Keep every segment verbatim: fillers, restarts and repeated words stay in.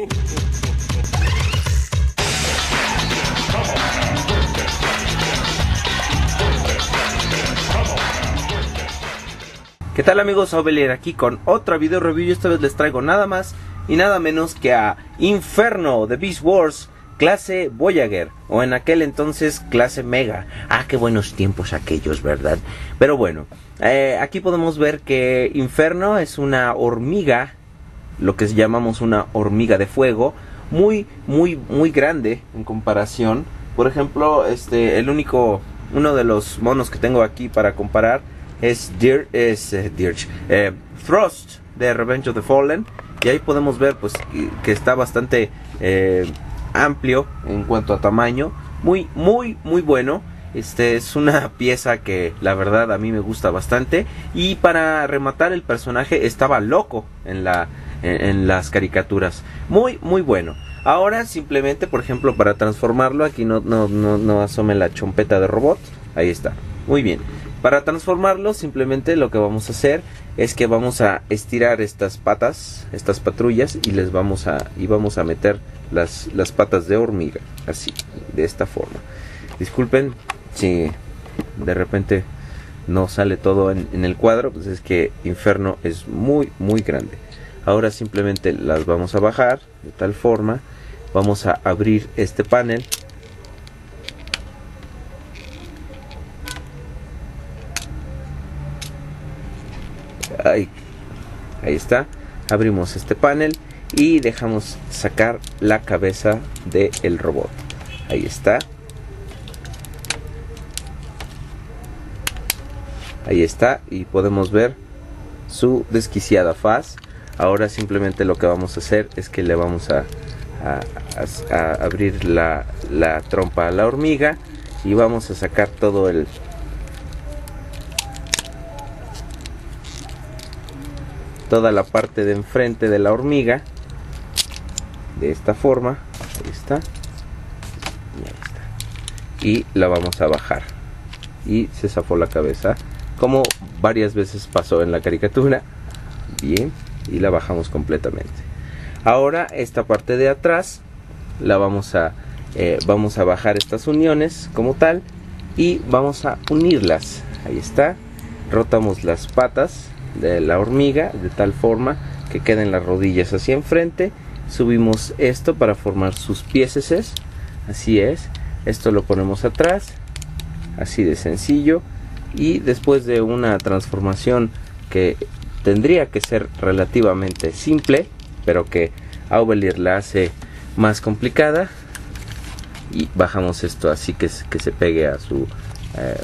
¿Qué tal amigos? Ovelier aquí con otra video review. Esta vez les traigo nada más y nada menos que a Inferno de Beast Wars clase Voyager, o en aquel entonces clase Mega. Ah, qué buenos tiempos aquellos, ¿verdad? Pero bueno, eh, aquí podemos ver que Inferno es una hormiga, lo que llamamos una hormiga de fuego, muy, muy, muy grande en comparación. Por ejemplo, este, el único, uno de los monos que tengo aquí para comparar es, Dir es eh, Dirge, eh, Thrust de Revenge of the Fallen, y ahí podemos ver pues que, que está bastante eh, amplio en cuanto a tamaño, muy muy muy bueno. Este es una pieza que la verdad a mí me gusta bastante, y para rematar el personaje estaba loco en la en, en las caricaturas, muy muy bueno. Ahora simplemente, por ejemplo, para transformarlo, aquí no no no, no asome la chompeta de robot, ahí está, muy bien. Para transformarlo, simplemente lo que vamos a hacer es que vamos a estirar estas patas, estas patrullas, y les vamos a y vamos a meter las, las patas de hormiga, así, de esta forma. Disculpen si de repente no sale todo en, en el cuadro, pues es que Inferno es muy muy grande. Ahora simplemente las vamos a bajar de tal forma, vamos a abrir este panel. Ahí, ahí está, abrimos este panel y dejamos sacar la cabeza del robot. Ahí está, ahí está, y podemos ver su desquiciada faz. Ahora simplemente lo que vamos a hacer es que le vamos a, a, a, a abrir la, la trompa a la hormiga, y vamos a sacar todo el toda la parte de enfrente de la hormiga, de esta forma. Ahí está, y ahí está, y la vamos a bajar, y se zafó la cabeza, como varias veces pasó en la caricatura. Bien, y la bajamos completamente. Ahora esta parte de atrás la vamos a eh, vamos a bajar estas uniones como tal, y vamos a unirlas. Ahí está, rotamos las patas de la hormiga de tal forma que queden las rodillas hacia enfrente, subimos esto para formar sus piéceses, así es, esto lo ponemos atrás, así de sencillo, y después de una transformación que tendría que ser relativamente simple, pero que a Ovelier la hace más complicada, y bajamos esto así que, que se pegue a su eh,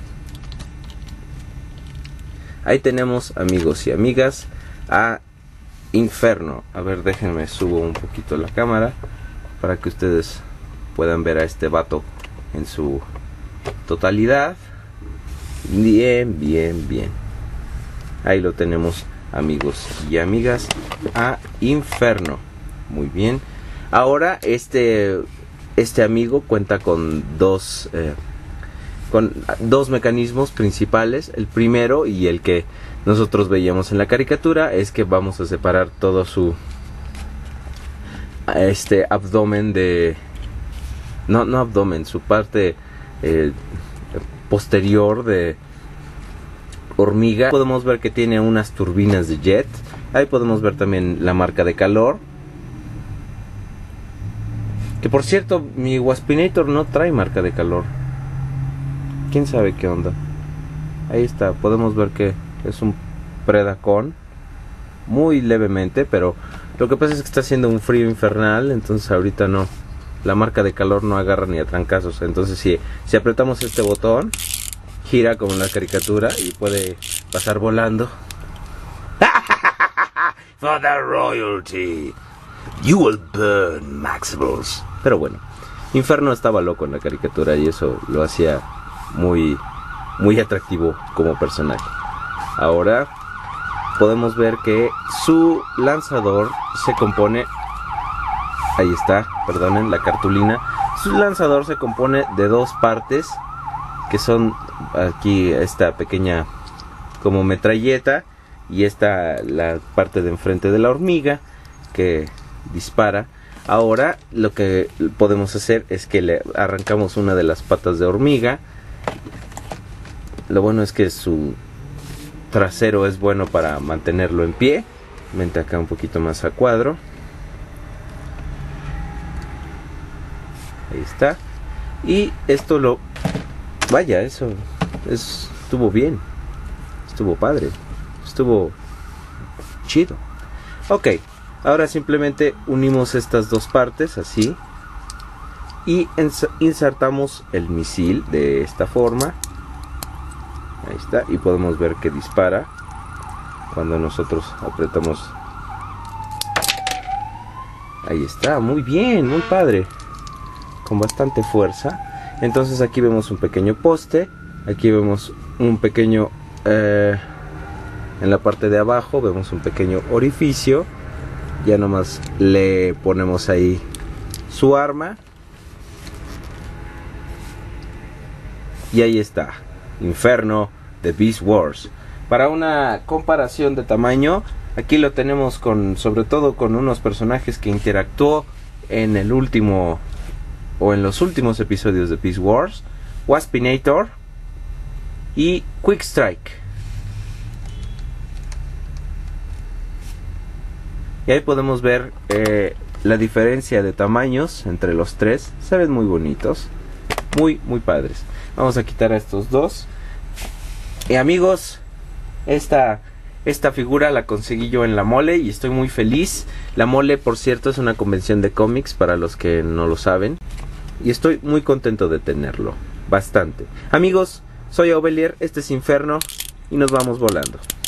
ahí tenemos, amigos y amigas, a Inferno. A ver, déjenme subo un poquito la cámara para que ustedes puedan ver a este vato en su totalidad. Bien, bien, bien. Ahí lo tenemos, amigos y amigas, a Inferno. Muy bien. Ahora este, este amigo cuenta con dos... Eh, con dos mecanismos principales. El primero, y el que nosotros veíamos en la caricatura, es que vamos a separar todo su este abdomen de no no abdomen su parte eh, posterior de hormiga. Podemos ver que tiene unas turbinas de jet. Ahí podemos ver también la marca de calor, que por cierto mi Waspinator no trae marca de calor. Quién sabe qué onda. Ahí está, podemos ver que es un Predacon, muy levemente, pero lo que pasa es que está haciendo un frío infernal, entonces ahorita no, la marca de calor no agarra ni a trancazos. Entonces si, si apretamos este botón, gira como en la caricatura y puede pasar volando. For the royalty, you will burn, Maximals. Pero bueno, Inferno estaba loco en la caricatura, y eso lo hacía muy muy atractivo como personaje. Ahora podemos ver que su lanzador se compone, ahí está, perdonen la cartulina, su lanzador se compone de dos partes, que son aquí esta pequeña como metralleta, y esta la parte de enfrente de la hormiga, que dispara. Ahora lo que podemos hacer es que le arrancamos una de las patas de hormiga. Lo bueno es que su trasero es bueno para mantenerlo en pie. Vente acá un poquito más a cuadro. Ahí está. Y esto lo... Vaya, eso es, estuvo bien. Estuvo padre. Estuvo chido. Ok. Ahora simplemente unimos estas dos partes así. Y insertamos el misil de esta forma. Ahí está. Y podemos ver que dispara cuando nosotros apretamos. Ahí está. Muy bien. Muy padre. Con bastante fuerza. Entonces aquí vemos un pequeño poste. Aquí vemos un pequeño... Eh, en la parte de abajo vemos un pequeño orificio. Ya nomás le ponemos ahí su arma. Y ahí está. Inferno de Beast Wars. Para una comparación de tamaño, aquí lo tenemos con, sobre todo con unos personajes que interactuó en el último o en los últimos episodios de Beast Wars. Waspinator y Quick Strike. Y ahí podemos ver eh, la diferencia de tamaños entre los tres. Se ven muy bonitos. Muy, muy padres. Vamos a quitar a estos dos. Y amigos, esta, esta figura la conseguí yo en La Mole y estoy muy feliz. La Mole, por cierto, es una convención de cómics para los que no lo saben. Y estoy muy contento de tenerlo. Bastante. Amigos, soy Ovelier, este es Inferno y nos vamos volando.